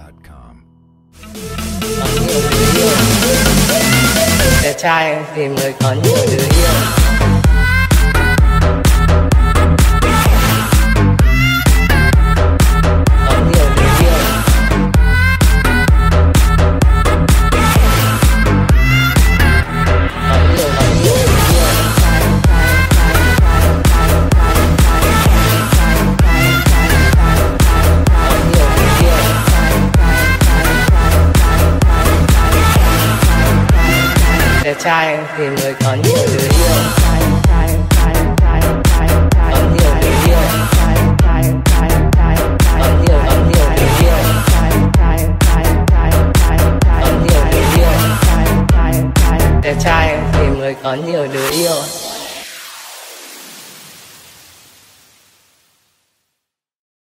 Gmail.com. Đẹp trai tìm người có nhiều đứa yêu. Đẹp trai tìm người có nhiều đứa yêu. Có nhiều đứa yêu. Có nhiều đứa yêu. Có nhiều đứa yêu. Đẹp trai tìm người có nhiều đứa yêu.